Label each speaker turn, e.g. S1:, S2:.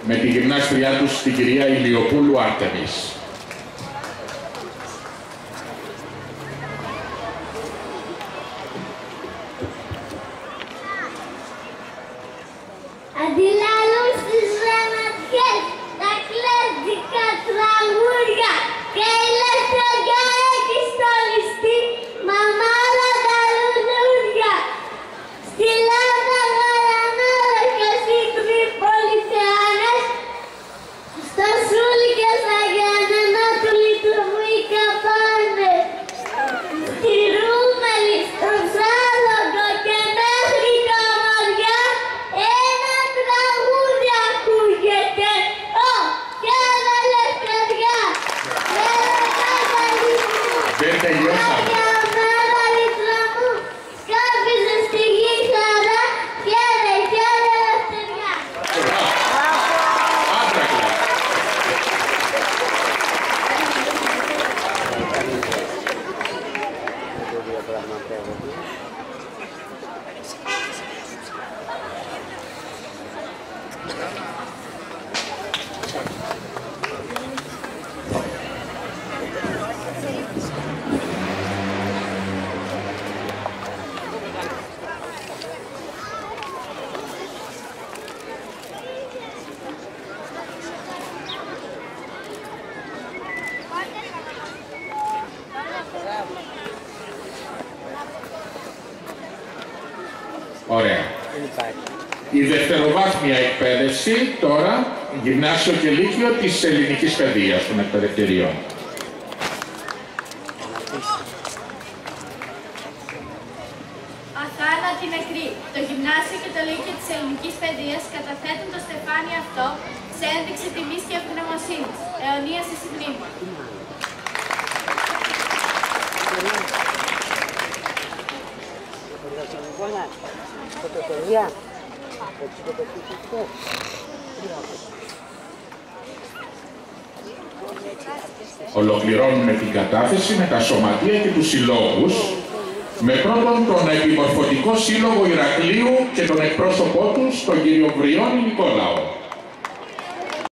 S1: με τη γυμνάστριά τους, την κυρία Ηλιοπούλου Άρτεμις.
S2: Αντιλαλούν στις γραμματιές τα κλασικά τραγούδια και η λεφτραγιά έχει στολιστεί μαμάρα τα λουλούδια. Στη Λάρνα γαρανάδα και στη Τρίπολη θεάνες, στο Σούλι και στα Γιάννενα του λειτουργούν οι καμπάνες. Στη Ρούμελη, στον Ζάλογο και μέχρι τα Μαριά ένα τραγούδι ακούγεται. Ω, κι άλλα λευτεριά.
S1: Δεν τελειώσαμε.
S2: Σκάφιζε στη γη χαρά και άλλα λευτεριά.
S1: Άντρακλα. Ωραία. Η δευτεροβάθμια εκπαίδευση τώρα, γυμνάσιο και λύκειο της ελληνικής παιδείας των εκπαιδευτηρίων.
S3: Αθάνατη νεκροί. Το γυμνάσιο και το λύκειο της ελληνικής παιδείας καταθέτουν το στεφάνι αυτό σε ένδειξη τιμής και ευγνωμοσύνης. Αιωνία στη μνήμη.
S1: Ολοκληρώνουμε την κατάθεση με τα σωματεία και τους συλλόγους, με πρώτον τον Επιμορφωτικό Σύλλογο Ηρακλείου και τον εκπρόσωπό του, τον κύριο Βριώνη Νικόλαο.